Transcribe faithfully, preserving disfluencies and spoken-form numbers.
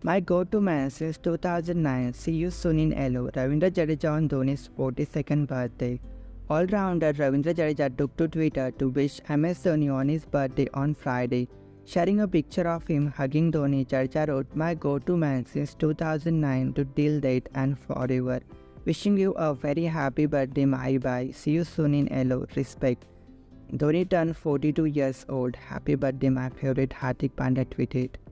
My go-to man since two thousand nine. See you soon in Yellow. Ravindra Jadeja on Dhoni's forty-second birthday. All-rounder Ravindra Jadeja took to Twitter to wish M S Dhoni on his birthday on Friday. Sharing a picture of him hugging Dhoni, Jadeja wrote, "My go-to man since two thousand nine to till date and forever. Wishing you a very happy birthday, my bye. See you soon in Yellow. Respect." Dhoni turned forty-two years old. Happy birthday, my favorite, Hardik Pandya tweeted.